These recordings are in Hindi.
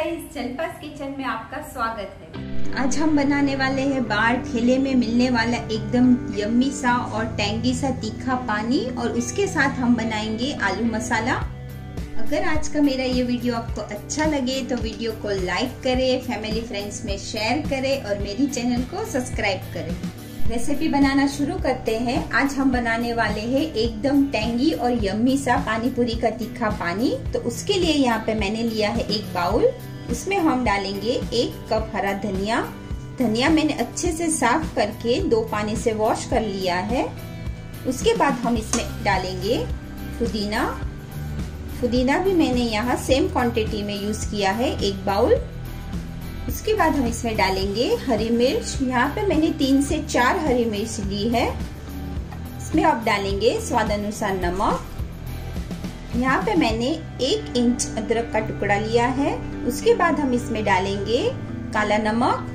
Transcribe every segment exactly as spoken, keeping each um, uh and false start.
गाइस, चलपास किचन में आपका स्वागत है। आज हम बनाने वाले हैं बाहर ठेले में मिलने वाला एकदम यम्मी सा और टैंगी सा तीखा पानी, और उसके साथ हम बनाएंगे आलू मसाला। अगर आज का मेरा ये वीडियो आपको अच्छा लगे तो वीडियो को लाइक करें, फैमिली फ्रेंड्स में शेयर करें और मेरी चैनल को सब्सक्राइब करें। रेसिपी बनाना शुरू करते हैं। आज हम बनाने वाले हैं एकदम टैंगी और यम्मी सा पानी पूरी का तीखा पानी। तो उसके लिए यहाँ पे मैंने लिया है एक बाउल। उसमें हम डालेंगे एक कप हरा धनिया। धनिया मैंने अच्छे से साफ करके दो पानी से वॉश कर लिया है। उसके बाद हम इसमें डालेंगे पुदीना। पुदीना भी मैंने यहाँ सेम क्वांटिटी में यूज किया है, एक बाउल। उसके बाद हम इसमें डालेंगे हरी मिर्च। यहाँ पे मैंने तीन से चार हरी मिर्च ली है। इसमें अब डालेंगे स्वाद अनुसार नमक। यहाँ पे मैंने एक इंच अदरक का टुकड़ा लिया है। उसके बाद हम इसमें डालेंगे काला नमक,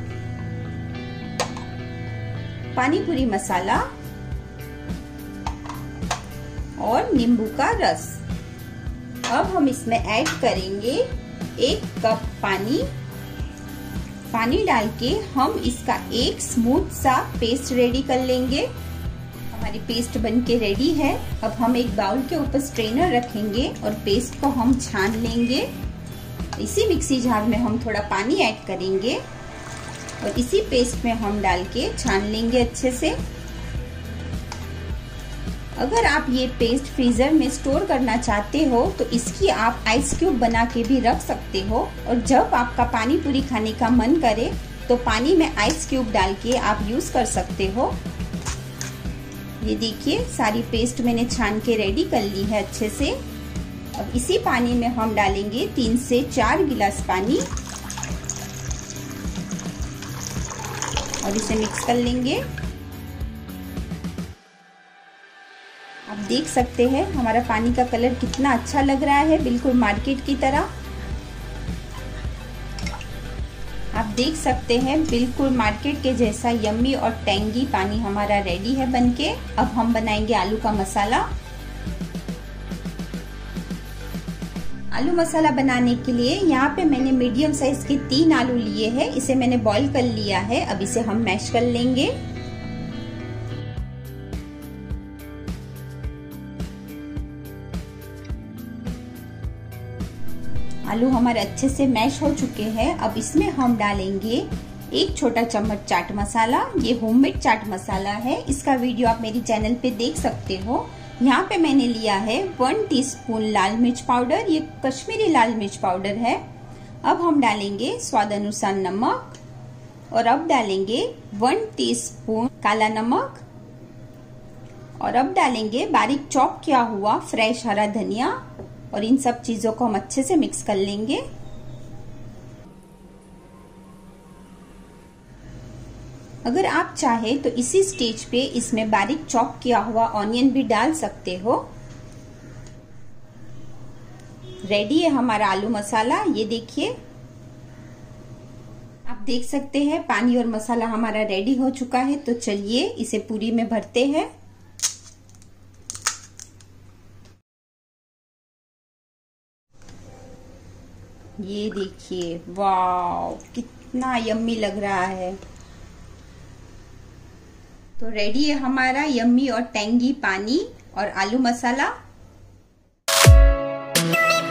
पानी पूरी मसाला और नींबू का रस। अब हम इसमें ऐड करेंगे एक कप पानी। पानी डाल के हम इसका एक स्मूथ सा पेस्ट रेडी कर लेंगे। हमारी पेस्ट बनके रेडी है। अब हम एक बाउल के ऊपर स्ट्रेनर रखेंगे और पेस्ट को हम छान लेंगे। इसी मिक्सी जार में हम थोड़ा पानी ऐड करेंगे और इसी पेस्ट में हम डाल के छान लेंगे अच्छे से। अगर आप ये पेस्ट फ्रीजर में स्टोर करना चाहते हो तो इसकी आप आइस क्यूब बना के भी रख सकते हो, और जब आपका पानी पूरी खाने का मन करे तो पानी में आइस क्यूब डाल के आप यूज कर सकते हो। ये देखिए, सारी पेस्ट मैंने छान के रेडी कर ली है अच्छे से। अब इसी पानी में हम डालेंगे तीन से चार गिलास पानी और इसे मिक्स कर लेंगे। आप देख सकते हैं हमारा पानी का कलर कितना अच्छा लग रहा है, बिल्कुल मार्केट की तरह। आप देख सकते हैं बिल्कुल मार्केट के जैसा यम्मी और टैंगी पानी हमारा रेडी है बनके। अब हम बनाएंगे आलू का मसाला। आलू मसाला बनाने के लिए यहाँ पे मैंने मीडियम साइज के तीन आलू लिए हैं। इसे मैंने बॉईल कर लिया है। अब इसे हम मैश कर लेंगे। आलू हमारे अच्छे से मैश हो चुके हैं। अब इसमें हम डालेंगे एक छोटा चम्मच चाट मसाला। ये होममेड चाट मसाला है। इसका वीडियो आप मेरी चैनल पे देख सकते हो। यहाँ पे मैंने लिया है वन टीस्पून लाल मिर्च पाउडर। ये कश्मीरी लाल मिर्च पाउडर है। अब हम डालेंगे स्वाद अनुसार नमक और अब डालेंगे वन टीस्पून काला नमक और अब डालेंगे बारीक चॉप किया हुआ फ्रेश हरा धनिया, और इन सब चीजों को हम अच्छे से मिक्स कर लेंगे। अगर आप चाहे तो इसी स्टेज पे इसमें बारीक चॉप किया हुआ ऑनियन भी डाल सकते हो। रेडी है हमारा आलू मसाला। ये देखिए, आप देख सकते हैं पानी और मसाला हमारा रेडी हो चुका है। तो चलिए इसे पूरी में भरते हैं। ये देखिए, वाव कितना यम्मी लग रहा है। तो रेडी है हमारा यम्मी और टैंगी पानी और आलू मसाला।